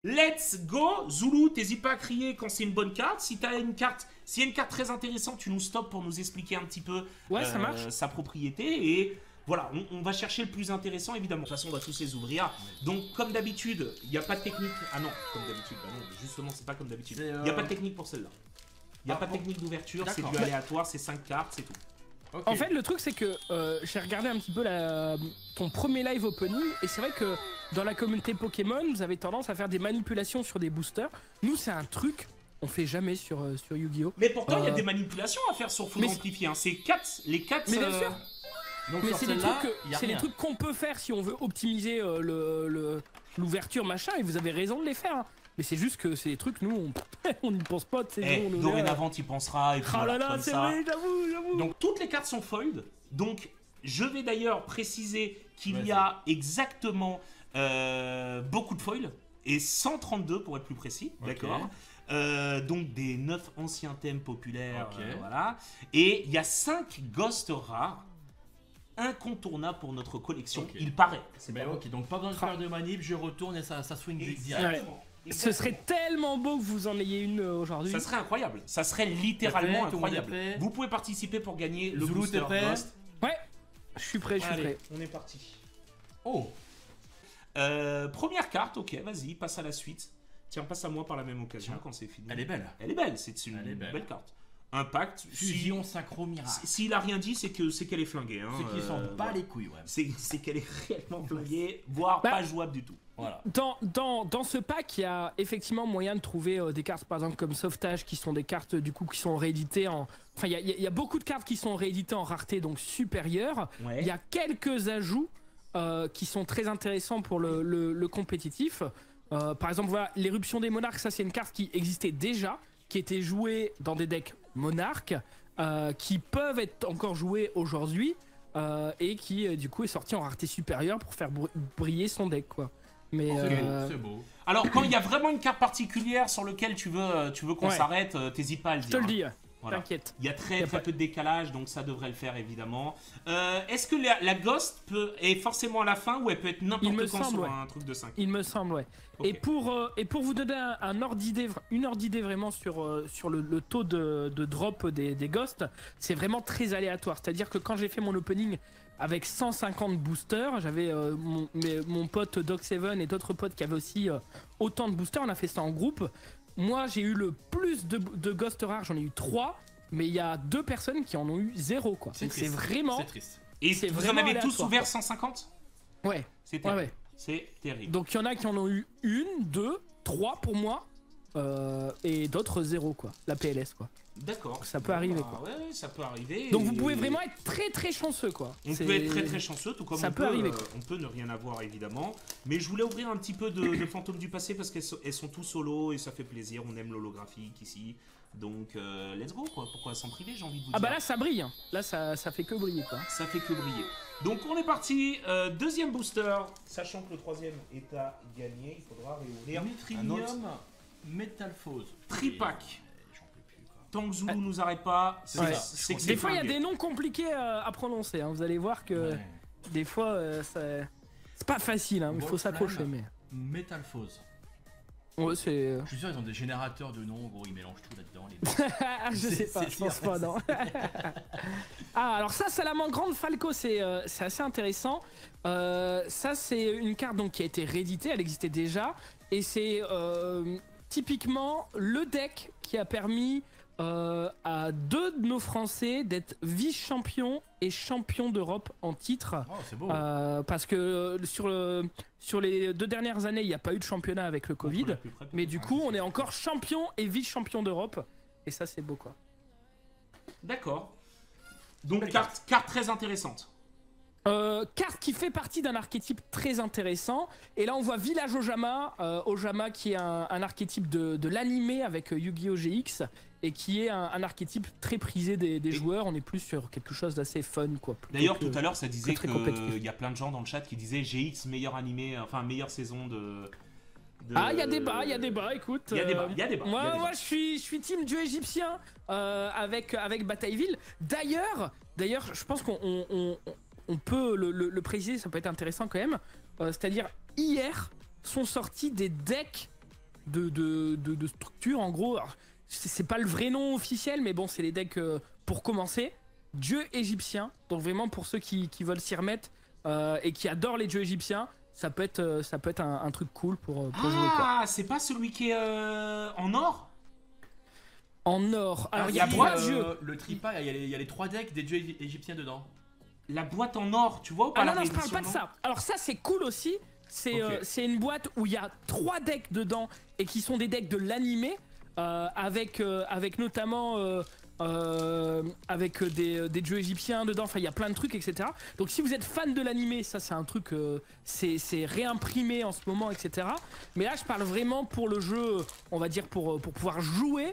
Let's go. Zulu, t'hésites pas à crier quand c'est une bonne carte. Si t'as une carte, s'il y a une carte très intéressante, tu nous stops pour nous expliquer un petit peu ça marche. sa propriété. Et voilà, on va chercher le plus intéressant, évidemment. De toute façon, on va tous les ouvrir. Donc, comme d'habitude, il n'y a pas de technique. Ah non, comme d'habitude, bah non, justement, c'est pas comme d'habitude. Il n'y a pas de technique pour celle-là. Il n'y a pas de technique d'ouverture, c'est du aléatoire, c'est 5 cartes, c'est tout. Okay. En fait, le truc, c'est que j'ai regardé un petit peu ton premier live opening, et c'est vrai que dans la communauté Pokémon, vous avez tendance à faire des manipulations sur des boosters. Nous, c'est un truc on fait jamais sur Yu-Gi-Oh! Mais pourtant, il y a des manipulations à faire sur Full Amplifié. Hein. C'est les 4. Mais bien sûr. Donc mais c'est des trucs qu'on peut faire si on veut optimiser l'ouverture, machin, et vous avez raison de les faire. Hein. Mais c'est juste que c'est des trucs, nous, on n'y pense pas. Dorénavant, tu y penseras. Et puis là là, c'est vrai, j'avoue. Donc, toutes les cartes sont fold. Donc, je vais d'ailleurs préciser qu'il y a exactement beaucoup de foils. Et 132 pour être plus précis. D'accord. Donc, des 9 anciens thèmes populaires. Voilà. Et il y a 5 ghosts rares. Incontournable pour notre collection, il paraît. Donc pas besoin de faire de manip, je retourne et ça swing direct. Ce serait tellement beau que vous en ayez une aujourd'hui. Ça serait incroyable. Ça serait littéralement incroyable. Vous pouvez participer pour gagner le booster Ghost. Ouais, je suis prêt, On est parti. Première carte, ok, vas-y, passe à la suite. Tiens, passe à moi par la même occasion quand c'est fini. Elle est belle. Elle est belle, c'est une belle carte. Impact, fusion synchro miracle. S'il a rien dit, c'est qu'elle est flinguée. Hein, c'est qu'il s'en bat les couilles, c'est qu'elle est réellement flinguée, voire pas jouable du tout. Voilà. Dans ce pack, il y a effectivement moyen de trouver des cartes, par exemple comme Sauvetage, qui sont des cartes du coup qui sont rééditées en. Enfin, il y a beaucoup de cartes qui sont rééditées en rareté donc supérieure. Il y a quelques ajouts qui sont très intéressants pour le compétitif. Par exemple, voilà, l'éruption des monarques, ça c'est une carte qui existait déjà, qui était jouée dans des decks monarques, qui peuvent être encore joués aujourd'hui, et qui du coup est sorti en rareté supérieure pour faire briller son deck, quoi. Mais c'est beau. Alors quand il y a vraiment une carte particulière sur laquelle tu veux qu'on s'arrête, t'hésites pas à le dire. Je te le dis. Voilà. T'inquiète. Il y a très peu de décalage, donc ça devrait le faire évidemment. Est-ce que la Ghost est forcément à la fin ou elle peut être n'importe quand sur un truc de 5? Il me semble, ouais. Okay. Et pour vous donner un ordre d'idée, une ordre d'idée vraiment sur le taux de drop des Ghosts, c'est vraiment très aléatoire. C'est-à-dire que quand j'ai fait mon opening avec 150 boosters, j'avais mon pote Doc7 et d'autres potes qui avaient aussi autant de boosters, on a fait ça en groupe. Moi, j'ai eu le plus de ghosts rares, j'en ai eu 3, mais il y a 2 personnes qui en ont eu 0, quoi. Donc c'est vraiment... C'est triste. Et vous en avez tous ouvert 150? Ouais. C'est terrible. Ouais. C'est terrible. Donc il y en a qui en ont eu 1, 2, 3 pour moi, et d'autres 0, quoi. La PLS, quoi. D'accord. Ça peut arriver, quoi. Ouais, ça peut arriver. Donc vous pouvez vraiment être très très chanceux, quoi. On peut être très très chanceux, tout comme ça peut arriver, on peut ne rien avoir, évidemment. Mais je voulais ouvrir un petit peu de fantômes du passé parce qu'elles sont tous solo et ça fait plaisir. On aime l'holographique ici. Donc let's go, quoi. Pourquoi s'en priver, j'ai envie de vous dire. Ah bah là ça brille, hein. Là ça fait que briller, quoi. Ça fait que briller. Donc on est parti, deuxième booster, sachant que le troisième est à gagner, il faudra réouvrir Metrinium Métalphose. Tripack. Tant que Zulu nous arrête pas, c'est que des fois il y a des noms compliqués à prononcer, hein. Vous allez voir que des fois c'est pas facile, hein. Il faut s'accrocher. Mais Métalphose. Ouais, c'est. Je suis sûr, ils ont des générateurs de noms, gros, ils mélangent tout là-dedans. Je sais pas, je pense pas, non. Ah, alors ça, Salamandre Grande Falco, c'est assez intéressant. Ça, c'est une carte donc, qui a été rééditée, elle existait déjà. Et c'est typiquement le deck qui a permis à 2 de nos Français d'être vice-champions et champions d'Europe en titre. Oh, c'est beau. Parce que sur les 2 dernières années, il n'y a pas eu de championnat avec le Covid. Mais du coup, on est encore champion et vice-champion d'Europe. Et ça, c'est beau, quoi. D'accord. Donc, carte très intéressante. Carte qui fait partie d'un archétype très intéressant. Et là, on voit Village Ojama. Ojama qui est un archétype de l'animé avec Yu-Gi-Oh! GX. Et qui est un archétype très prisé des joueurs. On est plus sur quelque chose d'assez fun, quoi. D'ailleurs, tout à l'heure, ça disait qu'il y a plein de gens dans le chat qui disaient GX meilleur animé, enfin meilleure saison de... Ah, il y a débat, écoute. Il y a débat. Moi, je suis team dieu égyptien avec Batailleville. D'ailleurs, je pense qu'on peut le préciser, ça peut être intéressant quand même. C'est-à-dire, hier, sont sortis des decks de structure. En gros, c'est pas le vrai nom officiel, mais bon, c'est les decks pour commencer. Dieu égyptien, donc vraiment pour ceux qui veulent s'y remettre et qui adorent les dieux égyptiens, ça peut être un truc cool pour jouer. Ah, c'est pas celui qui est en or? En or. Alors, il y a jeux. le tripa, il y a les 3 decks des dieux égyptiens dedans. La boîte en or, tu vois ou pas? Ah non, je parle pas de ça. Alors ça, c'est cool aussi. C'est une boîte où il y a 3 decks dedans et qui sont des decks de l'animé avec notamment avec des dieux égyptiens dedans. Enfin, il y a plein de trucs, etc. Donc si vous êtes fan de l'animé, ça c'est un truc, c'est réimprimé en ce moment, etc. Mais là, je parle vraiment pour le jeu, on va dire pour pouvoir jouer.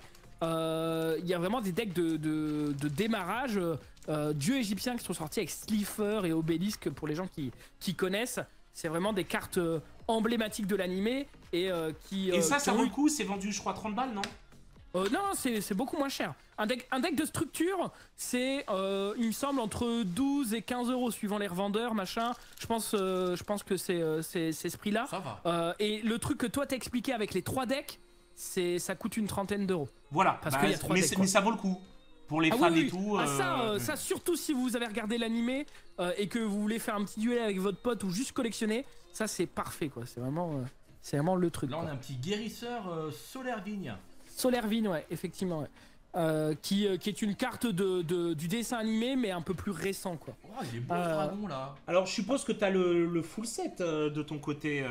Il y a vraiment des decks de démarrage dieux égyptiens qui sont sortis avec Slifer et Obélisque pour les gens qui connaissent. C'est vraiment des cartes emblématiques de l'animé et ça vaut le coup, c'est vendu je crois 30 balles, non? Non, c'est beaucoup moins cher. Un deck de structure, c'est il me semble entre 12 et 15 euros suivant les revendeurs, machin. Je pense que c'est ce prix-là. Ça va. Et le truc que toi t'as expliqué avec les 3 decks, ça coûte une trentaine d'euros. Voilà, parce qu'il y a 3 decks, mais ça vaut le coup. Pour les fans et tout. Ça, surtout si vous avez regardé l'animé et que vous voulez faire un petit duel avec votre pote ou juste collectionner, ça c'est parfait quoi. C'est vraiment le truc. Là, on quoi. a un petit guérisseur Solaire Vigne. Solaire Vigne, ouais, effectivement. Ouais. Qui est une carte du dessin animé, mais un peu plus récent quoi. Oh, il est beau ce dragon là. Alors, je suppose que t'as le full set de ton côté.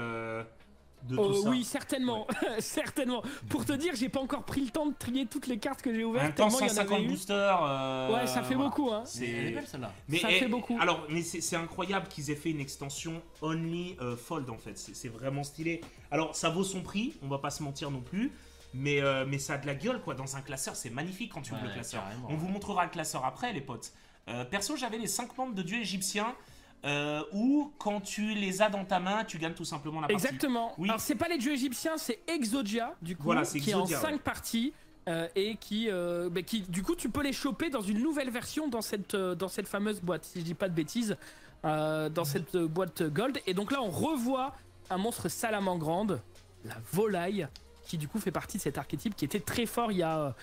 De tout ça. Oui, certainement, ouais. Certainement. Pour te dire, j'ai pas encore pris le temps de trier toutes les cartes que j'ai En ouvertes. même temps, 150 boosters. Ouais, ça fait beaucoup, hein. Elle est belle celle-là. Ça fait beaucoup. Alors, mais c'est incroyable qu'ils aient fait une extension Only Fold en fait. C'est vraiment stylé. Alors, ça vaut son prix, on va pas se mentir non plus. Mais ça a de la gueule quoi. Dans un classeur, c'est magnifique quand tu ouvres le classeur. On vous montrera le classeur après, les potes. Perso, j'avais les 5 membres de dieux égyptiens. Où quand tu les as dans ta main, tu gagnes tout simplement la partie. Exactement. Oui. Alors c'est pas les dieux égyptiens, c'est Exodia du coup, voilà, qui Exodia, est en 5 parties et qui du coup tu peux les choper dans une nouvelle version dans cette fameuse boîte, si je dis pas de bêtises, dans cette boîte gold. Et donc là on revoit un monstre salamandre, la volaille, qui du coup fait partie de cet archétype qui était très fort il y a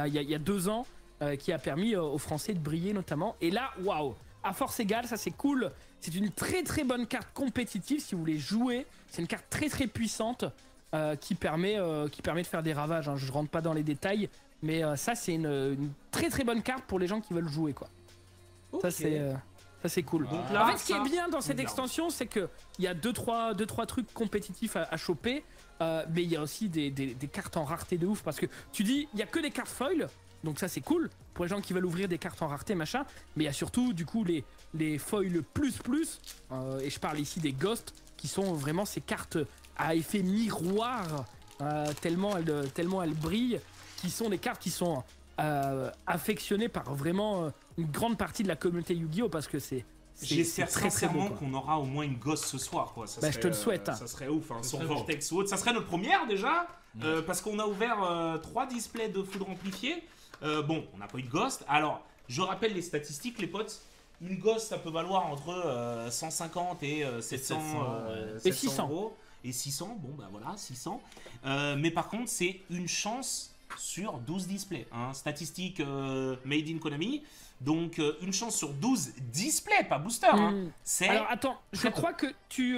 2 ans, qui a permis aux Français de briller notamment. Et là, waouh, à force égale, ça c'est cool. C'est une très très bonne carte compétitive si vous voulez jouer. C'est une carte très très puissante qui permet de faire des ravages. Hein. Je rentre pas dans les détails, mais ça c'est une très très bonne carte pour les gens qui veulent jouer quoi. Okay. Ça c'est cool. Donc là, en fait, ce qui est bien dans cette extension, c'est que il y a 2-3 trucs compétitifs à choper, mais il y a aussi des cartes en rareté de ouf parce que tu dis il y a que des cartes foil. Donc ça c'est cool pour les gens qui veulent ouvrir des cartes en rareté machin, mais il y a surtout du coup les foils plus et je parle ici des ghosts qui sont vraiment ces cartes à effet miroir tellement elles brillent, qui sont des cartes qui sont affectionnées par vraiment une grande partie de la communauté Yu-Gi-Oh parce que j'espère sincèrement qu'on aura au moins une ghost ce soir quoi. Ça serait, je te le souhaite. Ça serait ouf hein, sur Vortex ou autre. Ça serait notre première déjà parce qu'on a ouvert 3 displays de foudre amplifiée. Bon, on n'a pas eu de ghost. Alors, je rappelle les statistiques, les potes. Une ghost, ça peut valoir entre 150 et 700 et 600 euros. Et 600, bon bah voilà, 600. Mais par contre, c'est une chance sur 12 displays. Hein. Statistique Made in Konami. Donc, une chance sur 12 displays, pas booster. Hein. Alors, attends, je crois que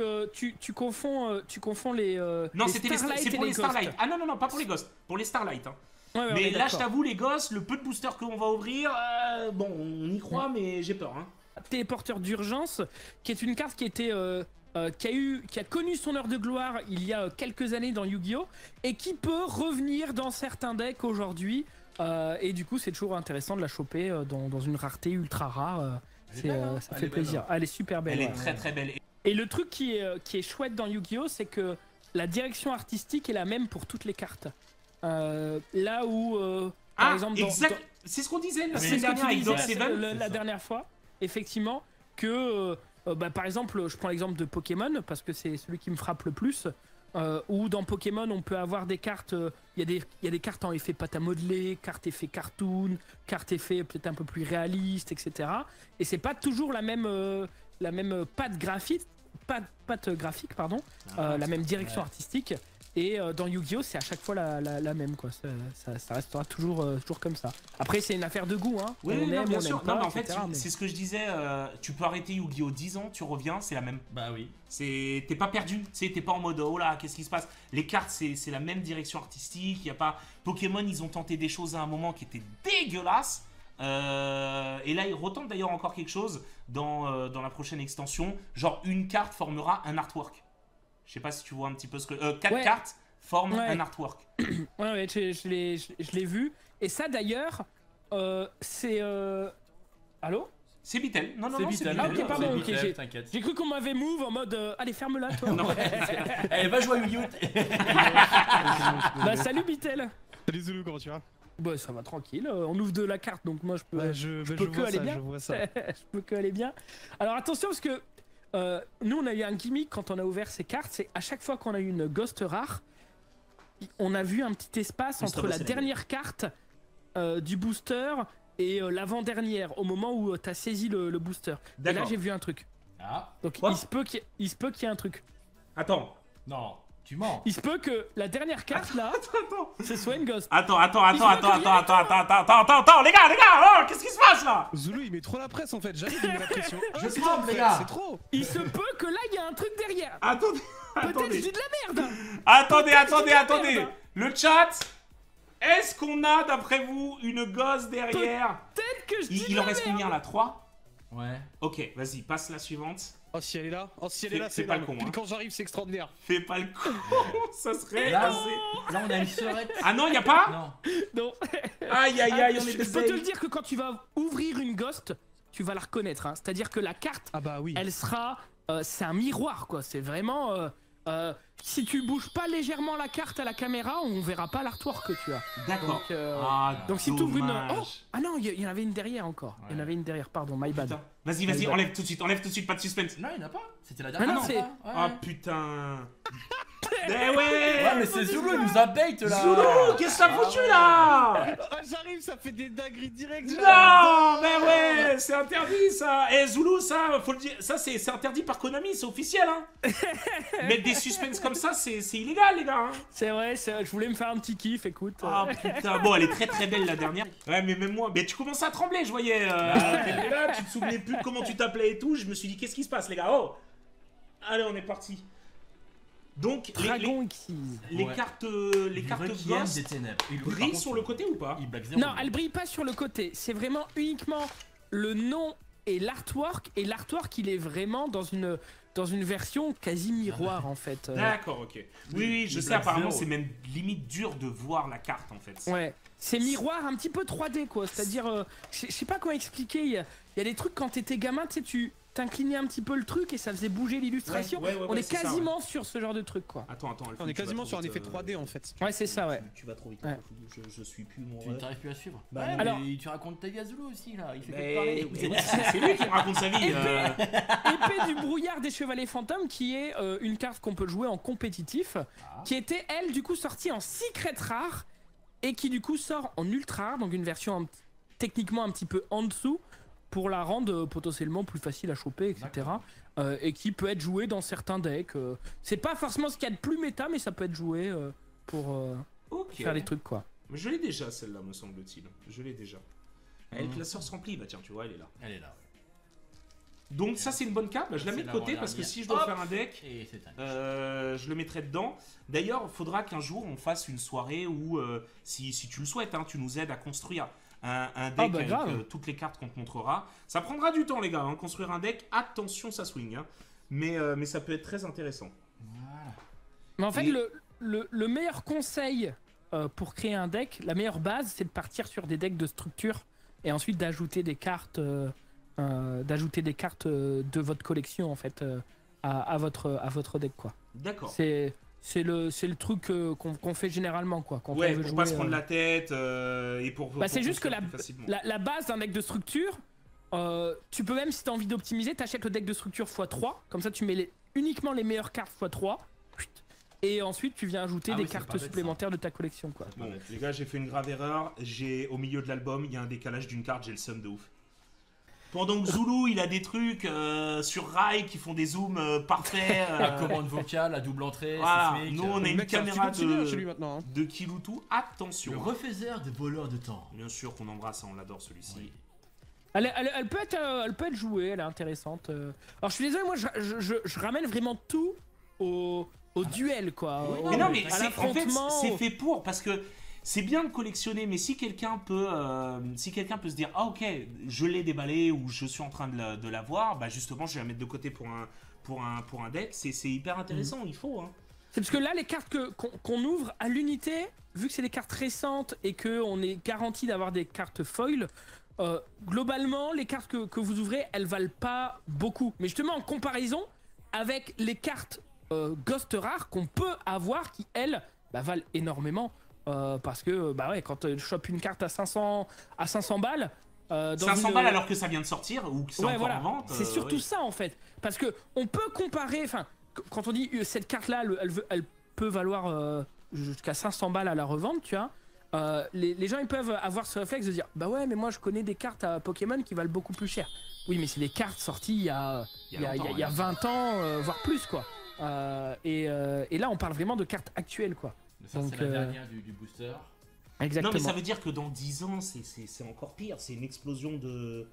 tu confonds les. Non, c'était pour les Starlight. Ah non, pas pour les ghosts. Pour les Starlight. Hein. Ouais, mais là, je t'avoue, les gosses, le peu de boosters qu'on va ouvrir, bon, on y croit, mais j'ai peur. Hein. Téléporteur d'urgence, qui est une carte qui était, qui a connu son heure de gloire il y a quelques années dans Yu-Gi-Oh! Et qui peut revenir dans certains decks aujourd'hui. Et du coup, c'est toujours intéressant de la choper dans une rareté ultra rare. Ça fait plaisir. Elle est super belle. Elle est très très belle. Et le truc qui est chouette dans Yu-Gi-Oh! C'est que la direction artistique est la même pour toutes les cartes. Là où par exemple c'est ce qu'on disait la semaine dernière avec Dark Seven la dernière fois effectivement que par exemple je prends l'exemple de Pokémon parce que c'est celui qui me frappe le plus où dans Pokémon on peut avoir des cartes il y a des cartes en effet pâte à modeler, cartes effet cartoon, cartes effet peut-être un peu plus réaliste, etc. Et c'est pas toujours la même patte graphique la même direction artistique. Et dans Yu-Gi-Oh, c'est à chaque fois la même, quoi. Ça restera toujours comme ça. Après, c'est une affaire de goût, hein. Oui, on aime, bien on sûr. aime pas, Non, mais en fait, etc., mais- c'est ce que je disais. Tu peux arrêter Yu-Gi-Oh 10 ans, tu reviens, c'est la même. Bah oui. T'es pas perdu, tu sais, t'es pas en mode oh là, qu'est-ce qui se passe. Les cartes, c'est la même direction artistique. Y a pas Pokémon, ils ont tenté des choses à un moment qui étaient dégueulasses. Et là, ils retentent d'ailleurs encore quelque chose dans la prochaine extension. Genre, une carte formera un artwork. Je sais pas si tu vois un petit peu ce que. 4 cartes forment un artwork. Ouais, je l'ai vu. Et ça d'ailleurs, c'est. Allô? C'est Bitel. Non, C'est Bitel. Ah, ok, pardon, ok, Bitel, t'inquiète. J'ai cru qu'on m'avait move en mode allez, ferme-la toi. Elle va jouer à Yu-Gi-Oh! Bah, salut Bitel. Salut Zoulou, comment tu vas? Bah, ça va tranquille. On ouvre de la carte donc moi je peux. Je peux que vois aller ça, bien. je vois ça. Je peux que aller bien. Alors attention parce que nous on a eu un gimmick quand on a ouvert ces cartes, c'est à chaque fois qu'on a eu une ghost rare, on a vu un petit espace entre la dernière carte du booster et l'avant-dernière au moment où t'as saisi le booster. Et là j'ai vu un truc. Ah. Donc Quoi il se peut qu'il y ait un truc. Attends. Non, tu mens. Il se peut que la dernière carte là, ce soit une ghost. Attends, les gars, oh, qu'est-ce qui se passe là? Zoulou, il met trop la presse en fait, j'arrive, il met la pression. Je tremble, les gars. C'est trop. Il se peut que là il y a un truc derrière. Attendez, Peut-être je dis de la merde. attendez. Le chat, est-ce qu'on a d'après vous une gosse derrière? Peut-être que je dis Il de en la reste merde. combien là? 3? Ouais. Ok, vas-y, passe la suivante. Oh, si elle est là, Fais c'est pas mal. le con, hein. Quand j'arrive, c'est extraordinaire. Fais pas le con, ça serait Là, assez... là, on a une sœurette. Ah non, y a pas? Non. Non. Aïe, on est Je peux te le dire que quand tu vas ouvrir une ghost, tu vas la reconnaître. Hein. C'est-à-dire que la carte, Ah bah oui. elle sera, c'est un miroir quoi. C'est vraiment, si tu bouges pas légèrement la carte à la caméra, on verra pas l'artwork que tu as. D'accord. Donc, donc si tu ouvres une, dommage. oh, ah non, il y en avait une derrière encore. Il y en avait une derrière. Pardon, my bad. Putain. Vas-y, enlève tout de suite, pas de suspense. Non, il n'y en a pas. C'était la Ah dernière. non, c'est. Ah putain. Eh ouais. Ouais, mais c'est Zoulou, il nous a bait là. Zoulou, qu'est-ce que t'as foutu là? Ah, j'arrive, ça fait des dingueries directes. Non, mais ouais, c'est interdit ça. Eh Zoulou, ça, faut le dire, ça c'est interdit par Konami, c'est officiel hein. Mettre des suspens comme ça, c'est illégal les gars. Hein. C'est vrai, je voulais me faire un petit kiff, écoute. Ah putain, bon elle est très belle la dernière. Ouais mais même moi, mais tu commençais à trembler, je voyais. T'étais là, tu te souvenais plus de comment tu t'appelais et tout. Je me suis dit qu'est-ce qui se passe les gars. Oh, allez on est parti. Donc Dragon Xyz. les cartes Ghost des ténèbres. brillent sur le côté ou pas? Il blague zéro. Non, elle brille pas sur le côté. C'est vraiment uniquement le nom et l'artwork. Et l'artwork, il est vraiment dans une version quasi miroir en fait. D'accord, ok. Oui, je il sais, blague apparemment zéro. c'est même limite dur de voir la carte en fait. Ouais. C'est miroir un petit peu 3D quoi. C'est-à-dire, je sais pas comment expliquer. Il y a des trucs quand t'étais gamin, tu sais, tu t'inclinais un petit peu le truc et ça faisait bouger l'illustration. Ouais, On est c'est ça, quasiment sur ce genre de truc quoi. Attends, Alphonse, On est tu vas quasiment trop sur un vite, effet 3D en fait. Ouais, c'est ça, ouais. Tu vas trop vite. Ouais. Je suis plus mon Tu rêve. n'arrives plus à suivre. Bah, Ouais, alors- mais tu racontes ta vie à Zoulou aussi là. Il fait que Mais parler. c'est lui qui me raconte sa vie. Épée du brouillard des chevaliers fantômes qui est une carte qu'on peut jouer en compétitif, qui était elle du coup sortie en secret rare et qui du coup sort en ultra rare, donc une version techniquement un petit peu en dessous pour la rendre potentiellement plus facile à choper, etc. Et qui peut être jouée dans certains decks. C'est pas forcément ce qu'il y a de plus méta, mais ça peut être joué pour Ok. faire des trucs quoi. Mais je l'ai déjà celle-là, me semble-t-il. Je l'ai déjà. Le classeur se remplit, bah tiens, tu vois, elle est là. Elle est là. Donc ça c'est une bonne carte, bah, je la mets de côté parce que si je dois faire un deck, Et c'est un. je le mettrai dedans. D'ailleurs, il faudra qu'un jour on fasse une soirée où, si tu le souhaites, hein, tu nous aides à construire un deck avec toutes les cartes qu'on te montrera. Ça prendra du temps les gars, hein, construire un deck, attention ça swing. Hein. Mais ça peut être très intéressant. Voilà. Mais en fait, Et- le meilleur conseil pour créer un deck, la meilleure base, c'est de partir sur des decks de structure et ensuite d'ajouter des cartes, de votre collection en fait à votre deck quoi. D'accord. C'est le truc qu'on fait généralement quoi. Quand Ouais, on veut pour jouer, pas se prendre la tête et pour. c'est juste que construire plus facilement. la base d'un deck de structure, tu peux même si tu as envie d'optimiser, t'achètes le deck de structure x3, comme ça tu mets uniquement les meilleures cartes x3. Et ensuite, tu viens ajouter des oui, c'est pas cartes bête, supplémentaires de ta collection, quoi. Bon, les gars, j'ai fait une grave erreur. Au milieu de l'album, il y a un décalage d'une carte, j'ai le seum de ouf. Pendant que Zulu, il a des trucs sur rail qui font des zooms parfaits. La commande vocale, la double entrée, Voilà, sismique. nous on a une caméra chez lui maintenant. de Kiloutou. Attention. Le refaiseur des voleurs de temps. Bien sûr qu'on embrasse, on l'adore celui-ci. Oui. Elle peut être jouée, elle est intéressante. Alors je suis désolé, moi je ramène vraiment tout au duel quoi. Oui, au- Mais non, mais à en fait, l'affrontement. c'est fait pour, parce que c'est bien de collectionner, mais si quelqu'un peut se dire, ah ok, je l'ai déballé ou je suis en train de l'avoir, bah justement, je vais la mettre de côté pour un deck, c'est hyper intéressant, il faut. Hein. C'est parce que là, les cartes qu'on ouvre à l'unité, vu que c'est des cartes récentes et qu'on est garanti d'avoir des cartes foil, globalement, les cartes que vous ouvrez, elles valent pas beaucoup. Mais justement, en comparaison avec les cartes Ghost rares qu'on peut avoir, qui elles valent énormément. Parce que bah ouais, quand je chope une carte à 500 balles. 500 balles alors que ça vient de sortir ou que c'est encore en vente. C'est surtout ça en fait. Parce que on peut comparer. Enfin, quand on dit cette carte-là, elle peut valoir jusqu'à 500 balles à la revente, tu vois. Les gens ils peuvent avoir ce réflexe de dire bah ouais mais moi je connais des cartes à Pokémon qui valent beaucoup plus cher. Oui mais c'est des cartes sorties il y a 20 ans voire plus quoi. Et là on parle vraiment de cartes actuelles quoi. Ça c'est la dernière du booster. Exactement. Non mais ça veut dire que dans 10 ans c'est encore pire, c'est une explosion de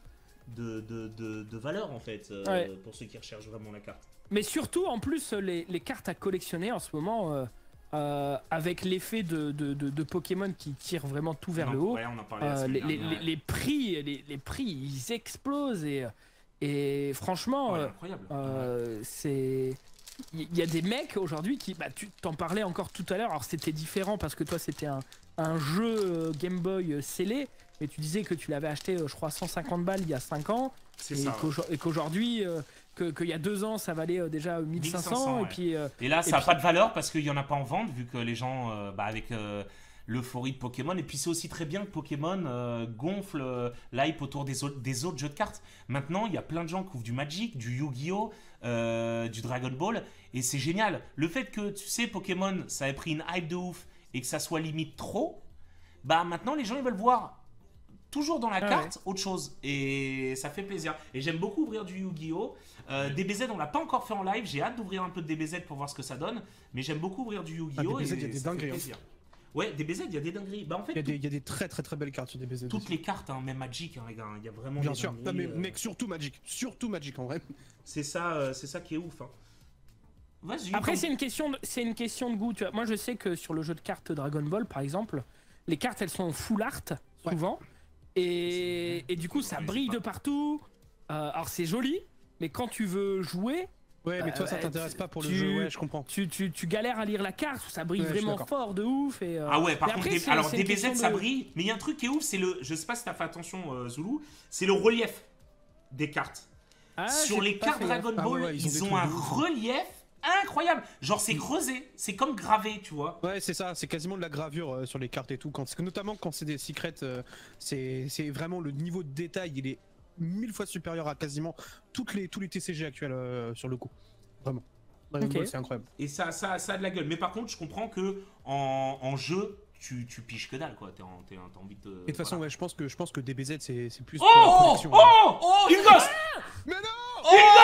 valeur en fait pour ceux qui recherchent vraiment la carte. Mais surtout en plus les cartes à collectionner en ce moment avec l'effet de Pokémon qui tire vraiment tout vers le haut, ouais, on en parlait la semaine dernière. les prix ils explosent et franchement Ouais, incroyable. c'est il y a des mecs aujourd'hui qui tu t'en parlais encore tout à l'heure, alors c'était différent parce que toi c'était un jeu Game Boy scellé, mais tu disais que tu l'avais acheté je crois 150 balles il y a 5 ans et qu'aujourd'hui qu'il y a 2 ans ça valait déjà 1500 ouais. et puis et là ça n'a pas de valeur parce qu'il n'y en a pas en vente vu que les gens avec l'euphorie de Pokémon, et puis c'est aussi très bien que Pokémon gonfle l'hype autour des autres jeux de cartes. Maintenant il y a plein de gens qui ouvrent du Magic, du Yu-Gi-Oh, du Dragon Ball, et c'est génial. Le fait que tu sais Pokémon ça ait pris une hype de ouf et que ça soit limite trop, bah maintenant les gens ils veulent voir toujours dans la carte autre chose, et ça fait plaisir. Et j'aime beaucoup ouvrir du Yu-Gi-Oh! DBZ on l'a pas encore fait en live, j'ai hâte d'ouvrir un peu de DBZ pour voir ce que ça donne, mais j'aime beaucoup ouvrir du Yu-Gi-Oh! DBZ, il y a des ça fait dingueries, plaisir. Ouais, DBZ il y a des dingueries. Bah en fait Il y a des très belles cartes sur DBZ. toutes les cartes, hein, même Magic, hein, les gars, il y a vraiment Bien des sûr, non, dingueries, mais mec, surtout Magic en vrai. c'est ça qui est ouf. Hein. Vas-y. après c'est une question de goût, tu vois. Moi je sais que sur le jeu de cartes Dragon Ball par exemple, les cartes elles sont full art souvent et du coup ça brille de partout. Alors c'est joli, mais quand tu veux jouer, Ouais, mais toi ça t'intéresse pas pour le jeu, ouais, je comprends. tu galères à lire la carte, ça brille vraiment fort de ouf et Ah ouais, par mais contre, après, alors c'est une DBZ question ça de- brille, mais il y a un truc qui est ouf, c'est je sais pas si t'as fait attention Zulu, c'est le relief des cartes. Ah, Sur j'ai les pas cartes fait gaffe. Dragon Ah ouais, Ball, ouais, ils ont des ils ont trucs un de ouf. relief incroyable. Genre c'est creusé, c'est comme gravé, tu vois. Ouais, c'est ça, c'est quasiment de la gravure sur les cartes et tout. Notamment quand c'est des secrets, c'est vraiment le niveau de détail, il est 1000 fois supérieur à quasiment tous les TCG actuels sur le coup. Vraiment. Dragon Ball, c'est incroyable. Et ça a de la gueule. Mais par contre, je comprends que en jeu, tu piges que dalle, quoi. T'as envie de. Et de toute façon, ouais, je pense que DBZ c'est plus Oh, pour la collection. Une gosse. Mais non!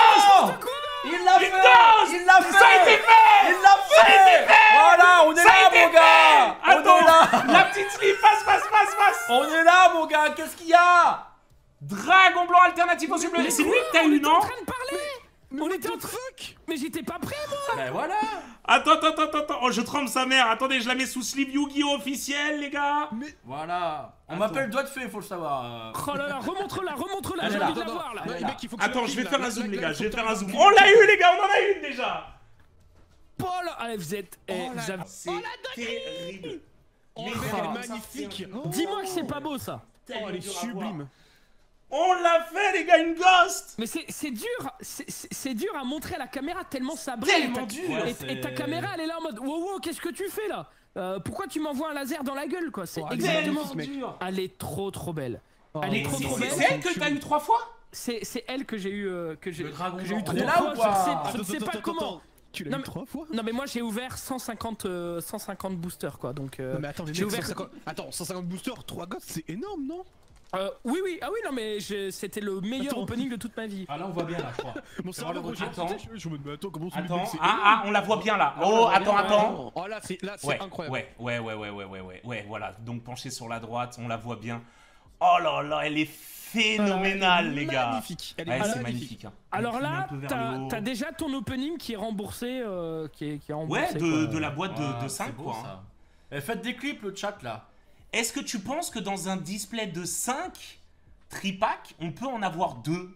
Il l'a fait! gosse. Il l'a fait! Ça a été fait. Il l'a fait! Voilà, on est Ça a là, été mon gars! On Attends, est là! la petite slip, passe. On est là, mon gars! Qu'est-ce qu'il y a? Dragon blanc alternatif au bleu. C'est lui que t'as eu, non? en train de parler. On était en train. Mais j'étais pas prêt moi. Ben voilà! Attends. Oh, je trempe sa mère. Attendez, je la mets sous slip Yu-Gi-Oh officiel, les gars. Voilà! On Attends. m'appelle doigt de fée, faut le savoir. Oh là là, remontre-la, Elle est j'ai là. envie de la voir là. Ouais, mec, il faut que Attends, tu je vais la faire filmes, un zoom, là, les gars. là, Je vais faut faire que un tu zoom. la On l'a eu, les gars. On en a une déjà. Paul, allez, vous êtes. C'est terrible. Oh, Les mec, gars, elle est ça magnifique! fait un- Dis-moi que c'est pas beau ça. Oh, elle est sublime! On l'a fait, les gars, une ghost. Mais c'est dur, c'est dur à montrer à la caméra tellement ça brille. Tellement Et ta- dur. Ouais, et ta c'est- caméra elle est là en mode wow, qu'est-ce que tu fais là? Pourquoi tu m'envoies un laser dans la gueule quoi? C'est Oh, exactement. Tellement dur. Elle est trop belle. Oh, Elle est Mais trop c'est belle. c'est elle que t'as eu 3 fois. C'est elle que j'ai eu Le dragon que j'ai eu blanc. 3 On est là fois. ou pas? Je ne sais pas comment. Tu l'as Non, eu mais- 3 fois? Non mais moi j'ai ouvert 150 boosters quoi donc. Non, mais attends, mais j'ai mec, ouvert- 150... Attends, 150 boosters, 3 gosses, c'est énorme, non? Oui, ah oui, non, mais c'était le meilleur opening de toute ma vie. Ah là, on voit bien là, je crois. Mon cerveau, quand je me dis, attends, comment On la voit bien là. Oh, attends. Oh, là, c'est incroyable. Ouais, voilà. Donc penché sur la droite, on la voit bien. Oh là là, elle est phénoménale, les gars. Magnifique. C'est magnifique. Hein. Alors là, t'as déjà ton opening qui est remboursé. Qui est remboursé, de la boîte de 5, beau, quoi. Faites des clips, le chat là. Est-ce que tu penses que dans un display de 5 tripack, on peut en avoir 2?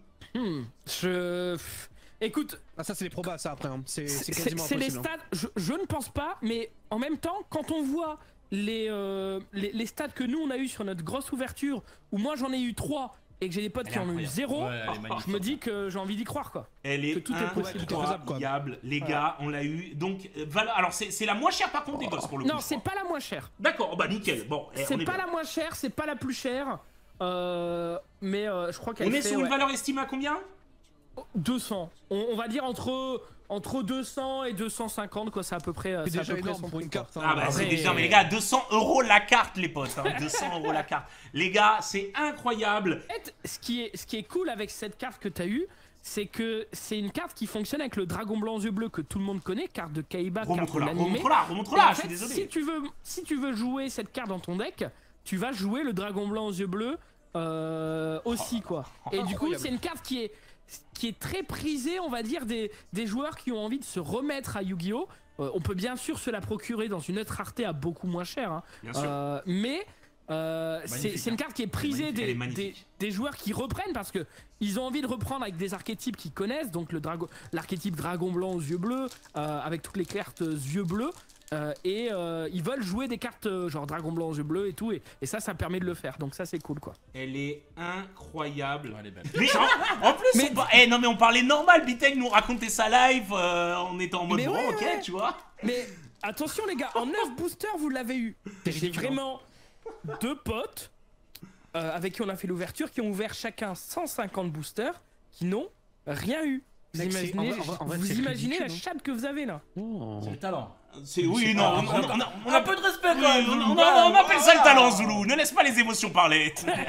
Écoute... Ah, ça c'est les probas, ça après, hein. C'est quasiment impossible. Les stats, je ne pense pas, mais en même temps, quand on voit les stats que nous on a eu sur notre grosse ouverture, où moi j'en ai eu 3 et que j'ai des potes qui en ont eu 0, je me dis que j'ai envie d'y croire, quoi. Elle est incroyable, les gars, on l'a eu. Donc, alors c'est la moins chère par contre des gosses pour le coup. Non, c'est pas la moins chère. D'accord, bah nickel. Bon, c'est pas la moins chère, c'est pas la plus chère. Mais je crois qu'elle est sur une valeur estimée à combien? 200. On va dire entre 200 et 250, quoi, c'est à peu près. C'est déjà énorme pour une carte. Ah bah c'est déjà, mais les gars, 200 € la carte, les potes. 200 € la carte. Les gars, c'est incroyable. En fait, ce qui est cool avec cette carte que t'as eue, c'est que c'est une carte qui fonctionne avec le dragon blanc aux yeux bleus que tout le monde connaît, carte de Kaiba, carte de l'animé. Remontre-la, je suis désolé. Si tu veux jouer cette carte dans ton deck, tu vas jouer le dragon blanc aux yeux bleus aussi, quoi. Et du coup, c'est une carte qui est très prisée, on va dire, des joueurs qui ont envie de se remettre à Yu-Gi-Oh! On peut bien sûr se la procurer dans une autre rareté à beaucoup moins cher, hein. Bien sûr. Mais c'est une carte qui est prisée des joueurs qui reprennent parce que ils ont envie de reprendre avec des archétypes qu'ils connaissent, donc l'archétype dragon blanc aux yeux bleus, avec toutes les cartes yeux bleus. Et ils veulent jouer des cartes genre dragon blanc aux yeux bleus et tout, et ça permet de le faire, donc ça c'est cool, quoi. Elle est incroyable. Elle est belle. Mais en plus non mais on parlait normal, Biteng nous racontait sa live, on était en mode ok, tu vois. Mais attention les gars, en 9 boosters vous l'avez eu. J'ai vraiment 2 potes avec qui on a fait l'ouverture qui ont ouvert chacun 150 boosters qui n'ont rien eu. Vous imaginez la chatte que vous avez là. C'est le talent. On a peu de respect quand même. On appelle ça le talent, Zoulou. Ne laisse pas les émotions parler.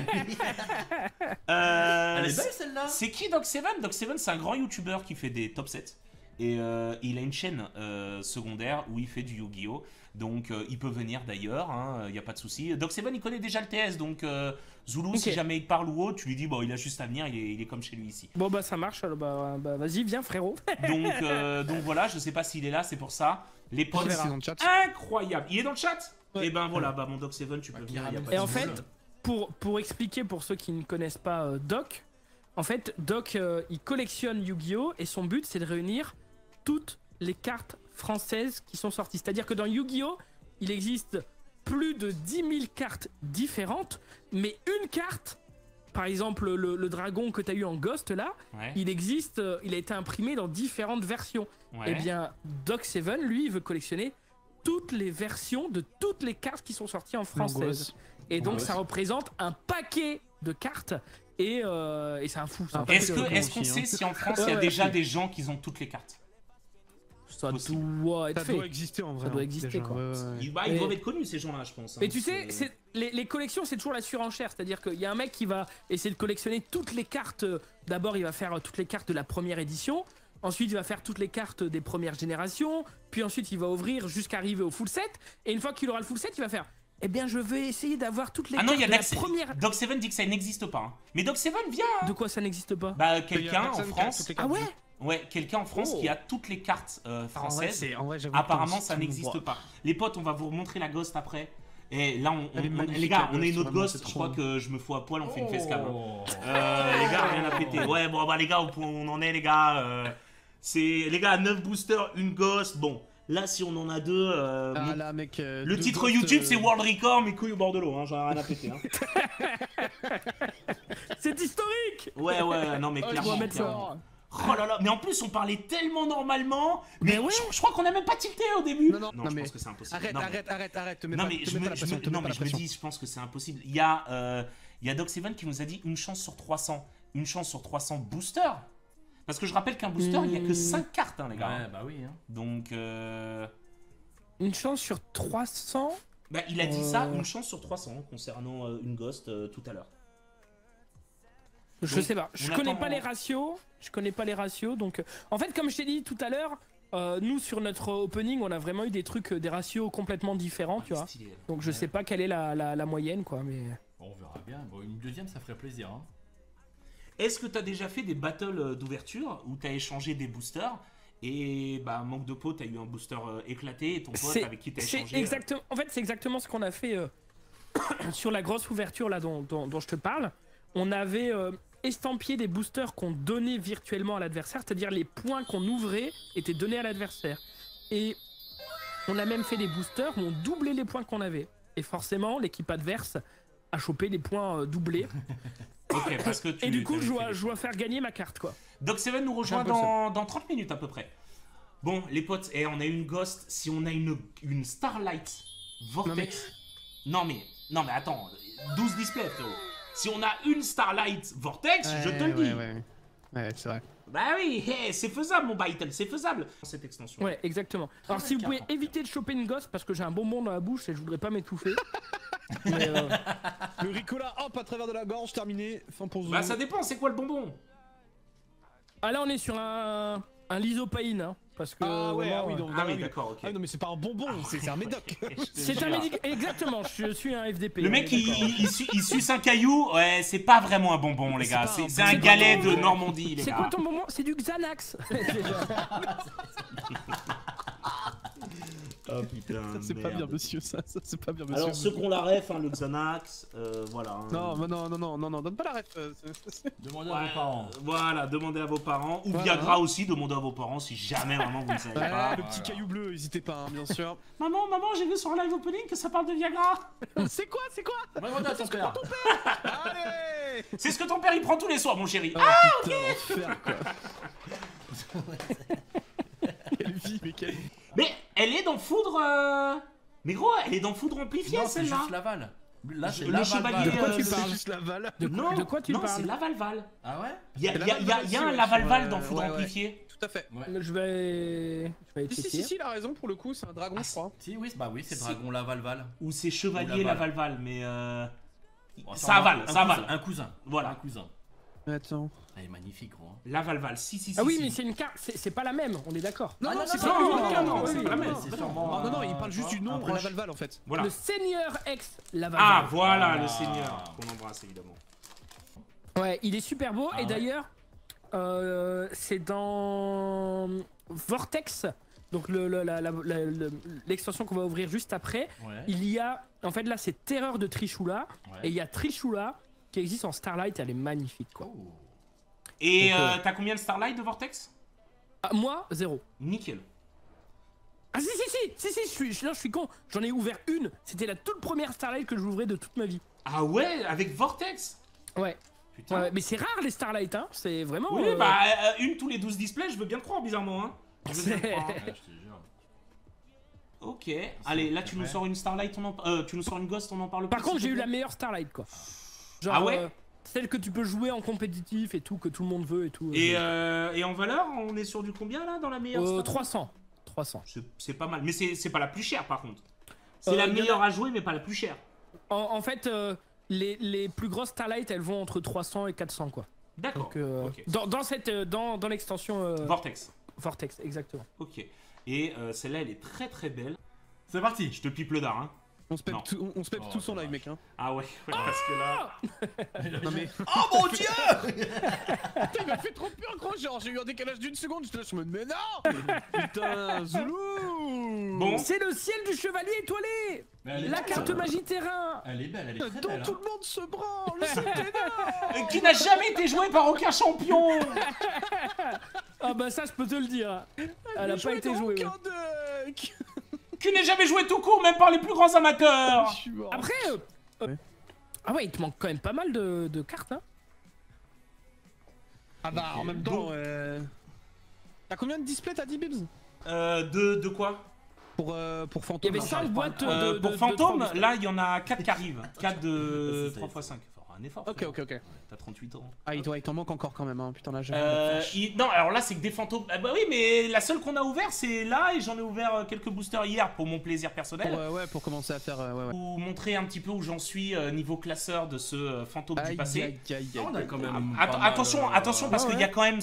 Elle est belle celle-là. C'est qui Doc7? Doc7, c'est un grand YouTuber qui fait des top 7. Et il a une chaîne secondaire où il fait du Yu-Gi-Oh! Donc il peut venir d'ailleurs, il n'y a pas de souci. Doc7 il connaît déjà le TS, donc Zoulou, si jamais il parle ou autre, tu lui dis bon, il a juste à venir, il est comme chez lui ici. Bon bah ça marche, bah vas-y, viens frérot. donc voilà, je sais pas s'il est là, c'est pour ça. Les potes, incroyable. Il est dans le chat. Et ben voilà, bah mon Doc7, tu peux venir. Et en fait, pour expliquer pour ceux qui ne connaissent pas Doc, en fait Doc il collectionne Yu-Gi-Oh! Et son but c'est de réunir toutes les cartes françaises qui sont sorties. C'est-à-dire que dans Yu-Gi-Oh! Il existe plus de 10 000 cartes différentes, mais une carte, par exemple le dragon que tu as eu en Ghost là, il existe, il a été imprimé dans différentes versions. Et bien Doc7, lui, il veut collectionner toutes les versions de toutes les cartes qui sont sorties en française. Et donc ça représente un paquet de cartes. Et c'est un fou. Est-ce qu'on sait si en France il y a déjà des gens qui ont toutes les cartes? Ça doit être fait. Ça doit exister en vrai. Ça doit exister, quoi. Ils doivent être connus ces gens-là, je pense. Mais tu sais, les collections, c'est toujours la surenchère. C'est-à-dire qu'il y a un mec qui va essayer de collectionner toutes les cartes. D'abord, il va faire toutes les cartes de la première édition. Ensuite, il va faire toutes les cartes des premières générations. Puis ensuite, il va ouvrir jusqu'à arriver au full set. Et une fois qu'il aura le full set, il va faire... Eh bien, je vais essayer d'avoir toutes les cartes de la première... Doc7 dit que ça n'existe pas. Hein. Mais Doc7 vient. De quoi ça n'existe pas? Bah, quelqu'un en France... Ah ouais? Ouais, quelqu'un en France qui a toutes les cartes françaises. Apparemment, ça n'existe pas. Les potes, on va vous montrer la Ghost après. Et là, les gars, on est une autre Ghost. Je crois que je me fous à poil, on fait une facecam. Les gars, rien à péter. Ouais, bon, bah les gars, on en est, les gars. C'est les gars, 9 boosters, une Ghost. Bon, là, si on en a 2. Là, mec, le titre YouTube, c'est World Record, mais couilles au bord de l'eau. J'en ai rien à péter. C'est historique! Ouais, non, mais clairement. Oh là là, mais en plus on parlait tellement normalement, mais je crois qu'on a même pas tilté au début. Non, je pense que c'est impossible. Arrête, te mets je me dis, je pense que c'est impossible. Il y a Doc7 qui nous a dit une chance sur 300. Une chance sur 300 boosters. Parce que je rappelle qu'un booster, il n'y a que 5 cartes, les gars. Ouais, bah oui. Donc... Une chance sur 300 Bah, il a dit ça, une chance sur 300, concernant une Ghost tout à l'heure. Je sais pas. Je connais pas les ratios. Je connais pas les ratios. Donc, en fait, comme je t'ai dit tout à l'heure, nous sur notre opening, on a vraiment eu des trucs, des ratios complètement différents, tu vois. Stylé. Donc, je sais pas quelle est la moyenne, quoi. Mais Bon, on verra bien. Bon, une deuxième, ça ferait plaisir. Hein. Est-ce que tu as déjà fait des battles d'ouverture où tu as échangé des boosters et bah manque de peau, tu as eu un booster éclaté et ton pote avec qui tu as échangé exactement. En fait, c'est exactement ce qu'on a fait sur la grosse ouverture là dont je te parle. On avait estampillé des boosters qu'on donnait virtuellement à l'adversaire, c'est-à-dire les points qu'on ouvrait étaient donnés à l'adversaire. Et on a même fait des boosters où on doublait les points qu'on avait. Et forcément, l'équipe adverse a chopé les points doublés. Ok, parce que et du coup, je dois faire gagner ma carte, quoi. Doc Seven nous rejoint dans 30 minutes à peu près. Bon, les potes, on a une Ghost. Si on a une Starlight Vortex. Non mais attends, 12 displays, frérot. Si on a une Starlight Vortex, je te le dis. Ouais, c'est vrai. Bah oui, c'est faisable, mon Bytel, c'est faisable. Cette extension. Ouais, exactement. Alors, si vous pouvez éviter de choper une Ghost, parce que j'ai un bonbon dans la bouche et je voudrais pas m'étouffer. Mais le Ricola, hop, à travers de la gorge, terminé. Fin pour Zulu. Bah ça dépend, c'est quoi le bonbon? Ah là, on est sur un lysopaïne, hein, parce que oui, oui, d'accord, ok. Ah non, mais c'est pas un bonbon, c'est un médoc. C'est un médic. Exactement, je suis un FDP. Le mec, il suce un caillou, ouais, c'est pas vraiment un bonbon, les gars. C'est un galet de Normandie, les gars. C'est quoi ton bonbon? C'est du Xanax. Oh putain, c'est pas bien, monsieur, ça c'est pas bien, monsieur. Alors, ceux qu'on la ref, hein, le Xanax, voilà. Non, donne pas la ref. Demandez à vos parents. Voilà, demandez à vos parents. Ou Viagra aussi, demandez à vos parents si jamais vraiment vous ne savez pas. Le petit caillou bleu, n'hésitez pas, hein, bien sûr. Maman, j'ai vu sur un live opening que ça parle de Viagra. C'est quoi? Demandez à ton père. Allez. C'est ce que ton père il prend tous les soirs, mon chéri. Putain, l'enfer, quoi. Quelle vie, mais quelle vie. Mais elle est dans Foudre. Mais gros, elle est dans Foudre amplifiée, Non, c'est celle-là. juste Laval. Là, c'est Le Laval. chevalier. De quoi tu C'est parles? juste Laval. De quoi tu non, parles? c'est Lavalval. Ah ouais? Il y a un Lavalval dans Foudre ouais. amplifié. Tout à fait. Ouais. Je vais essayer. Si, il a raison, pour le coup, c'est un dragon, je crois. Si, oui, bah oui, c'est Dragon Lavalval. Ou c'est Chevalier Ou Laval. Lavalval, mais Bon, ça avale. Un cousin. Voilà. Un cousin. Attends. Elle est magnifique, gros. hein. Lavalval, si. Ah oui, mais c'est une carte, c'est pas la même, on est d'accord. Non, c'est non, pas non, lui, non, c'est pas la même. C'est sûrement. Non, il parle juste du nom Lavalval en fait. Voilà. Le Seigneur ex Laval. Ah, voilà Ah. le Seigneur qu'on embrasse évidemment. Ouais, il est super beau. Ah et ouais. d'ailleurs, c'est dans Vortex, donc l'extension qu'on va ouvrir juste après. Ouais. Il y a, en fait là, c'est Terreur de Trishula. Ouais. Et il y a Trishula qui existe en Starlight, elle est magnifique, quoi. Oh. Et Donc, t'as combien de Starlight de Vortex? Ah, moi, 0. Nickel. Ah si, je suis con. J'en ai ouvert une. C'était la toute première Starlight que j'ouvrais de toute ma vie. Ah ouais, avec Vortex? Ouais. Putain. Ouais, mais c'est rare les Starlight, hein. C'est vraiment. Oui, bah une tous les 12 displays, je veux bien te croire bizarrement, hein. Je veux bien te croire, hein. Ouais, je te jure. Ok, allez, là tu nous sors une Starlight, tu nous sors une Ghost, on en parle Par plus, contre, s'il j'ai te eu plaît. la meilleure Starlight, quoi. Genre, Ah ouais celle que tu peux jouer en compétitif et tout, que tout le monde veut et tout. Et en valeur, on est sur du combien là dans la meilleure Starlight? 300. C'est pas mal, mais c'est pas la plus chère par contre. C'est Il la y en a- meilleure à jouer, mais pas la plus chère. En fait, les plus grosses Starlight, elles vont entre 300 et 400, quoi. D'accord. Donc, Ok. dans l'extension Vortex. Vortex, exactement. Ok. Et celle-là, elle est très très belle. C'est parti. Je te pipe le dard, hein. On se pèpe Non. Oh, tous en live, dommage. mec. Hein. Ah ouais, parce que là. Non mais. Oh mon dieu! Putain, il m'a fait trop peur, gros. Genre, j'ai eu un décalage d'une seconde. Je me dis, mais non! Putain, Zoulou! Bon. C'est le ciel du chevalier étoilé. Mais elle est La belle, carte ça. magie terrain. Elle est belle, elle est très Dont belle. tout hein. le monde se branle, c'est énorme! Qui n'a jamais été joué par aucun champion. Ah bah ça, je peux te le dire. Elle a pas été jouée. Ouais. Deck! Qui n'a jamais joué tout court, même par les plus grands amateurs. Je suis mort. Après, Ouais. ah ouais, il te manque quand même pas mal de cartes, hein. Ah bah, en même temps, t'as combien de displays, t'as dit, Bibs? De quoi? Pour Il y Fantôme. avait 5 boîtes Pour Fantôme, trois là, il y en a 4 qui arrivent. 4 de Ça, 3 x 5. un effort. Ok, ok, ok. T'as 38 ans. Ah, il t'en manque encore quand même, hein. Putain, là, Non, alors là, c'est que des fantômes. Ah bah oui, mais la seule qu'on a ouvert, c'est là, et j'en ai ouvert quelques boosters hier pour mon plaisir personnel. Ouais, pour commencer à faire. Ouais. Pour montrer un petit peu où j'en suis niveau classeur de ce fantôme du passé. On a quand même. Attention, parce qu'il y a quand même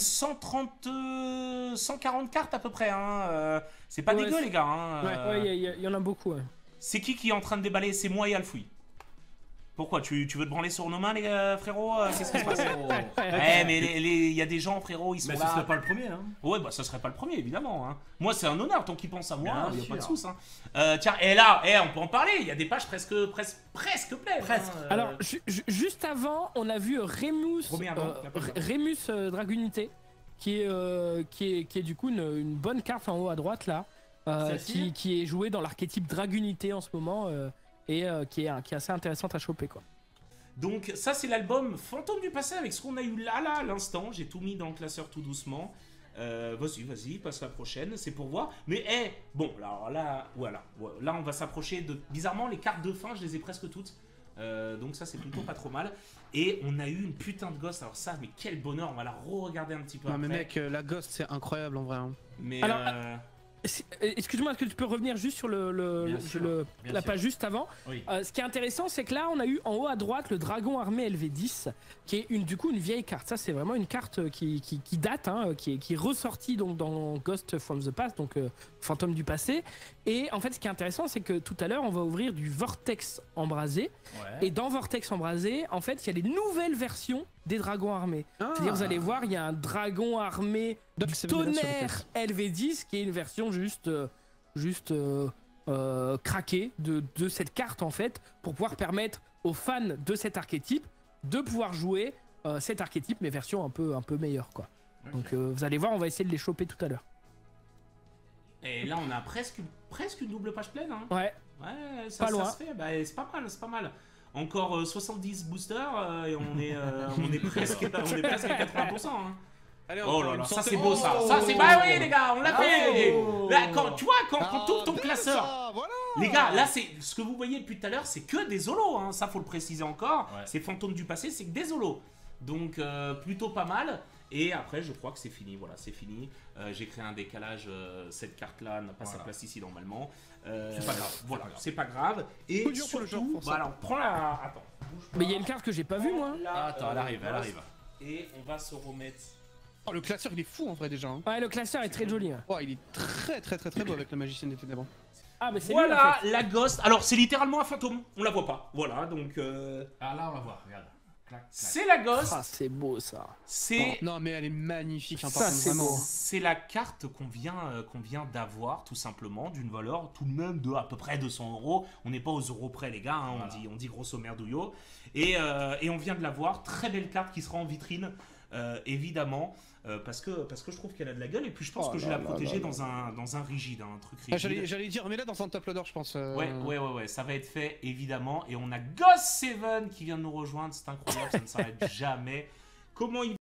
140 cartes à peu près. Hein. C'est pas dégueu, les gars. Hein. Ouais, il y en a beaucoup. Ouais. C'est qui est en train de déballer? C'est moi et Alfouille. Pourquoi tu veux te branler sur nos mains, les frérot? Qu'est-ce qui se passe? Mais il y a des gens, frérot, ils sont là. Mais ce serait pas le premier, hein. Ouais, bah ça serait pas le premier, évidemment. Hein. Moi, c'est un honneur, tant qu'ils pensent à moi, il n'y a pas de sûr. soucis. Hein. Tiens, et là, on peut en parler, il y a des pages presque pleines. Presque. Hein. Alors, juste avant, on a vu Remus Dragunité, qui est du coup une bonne carte en haut à droite, là, qui est jouée dans l'archétype Dragunité en ce moment. Et qui est assez intéressante à choper, quoi. Donc ça c'est l'album Fantôme du passé avec ce qu'on a eu là à l'instant. J'ai tout mis dans le classeur tout doucement. Vas-y, passe la prochaine, c'est pour voir. Mais bon, alors là, voilà. Là on va s'approcher de... Bizarrement les cartes de fin je les ai presque toutes. Donc ça c'est plutôt pas trop mal. Et on a eu une putain de Ghost. Alors ça, mais quel bonheur, on va la re-regarder un petit peu non, après. mais mec, la Ghost c'est incroyable en vrai. Hein. Mais alors, excuse-moi, est-ce que tu peux revenir juste sur la page juste avant? Oui. Ce qui est intéressant, c'est que là, on a eu en haut à droite le Dragon Armé LV10, qui est du coup une vieille carte. Ça, c'est vraiment une carte qui date, hein, qui est ressortie donc, dans Ghost from the Past, donc Fantôme du passé. Et en fait, ce qui est intéressant, c'est que tout à l'heure, on va ouvrir du Vortex Embrasé. Ouais. Et dans Vortex Embrasé, en fait, il y a les nouvelles versions des dragons armés. C'est-à-dire, vous allez voir, il y a un dragon armé du tonnerre LV10 qui est une version juste craquée de cette carte en fait, pour pouvoir permettre aux fans de cet archétype de pouvoir jouer cet archétype mais version un peu meilleure, quoi. Okay. Donc vous allez voir, on va essayer de les choper tout à l'heure. Et là on a presque une double page pleine. Hein. Ouais, ça se fait, c'est pas mal. Encore 70 boosters et on est presque à 80%. Hein. Allez, oh là là, ça c'est beau ça. Ça c'est bah oui les gars, on l'a fait. Là, tu vois quand tu ouvres ton classeur. Voilà. Les gars, là c'est ce que vous voyez depuis tout à l'heure, c'est que des holos. Hein. Ça faut le préciser encore. Ouais. C'est Fantôme du passé, c'est que des holos. Donc plutôt pas mal. Et après, je crois que c'est fini. Voilà, c'est fini. J'ai créé un décalage. Cette carte-là n'a pas sa place ici normalement. C'est pas grave. Voilà, c'est pas grave. Et surtout, alors prends la. Attends. Mais il y a une carte que j'ai pas vue, moi. Attends, elle arrive. Et on va se remettre. Oh, le classeur il est fou en vrai déjà. Hein. Ouais, le classeur est très joli. Hein. Oh, il est très beau avec la magicienne des ténèbres. Ah, mais c'est voilà lui, en fait. la Ghost. Alors, c'est littéralement un fantôme. On la voit pas. Voilà, donc. Ah, là, on la voit. Regarde. C'est la Ghost. Ah, c'est beau ça. C'est. Non, mais elle est magnifique. Hein, ça, c'est beau. C'est la carte qu'on vient d'avoir, tout simplement, d'une valeur tout de même de à peu près 200 €. On n'est pas aux euros près, les gars. Hein, voilà. On dit grosso merdouillot. Et on vient de l'avoir. Très belle carte qui sera en vitrine, évidemment. Parce que je trouve qu'elle a de la gueule et puis je pense que je vais la protéger dans un rigide, un truc rigide. J'allais dire, mais là dans un tableau d'or je pense. Ouais, ça va être fait évidemment. Et on a Ghost 7 qui vient de nous rejoindre, c'est incroyable, ça ne s'arrête jamais. Comment il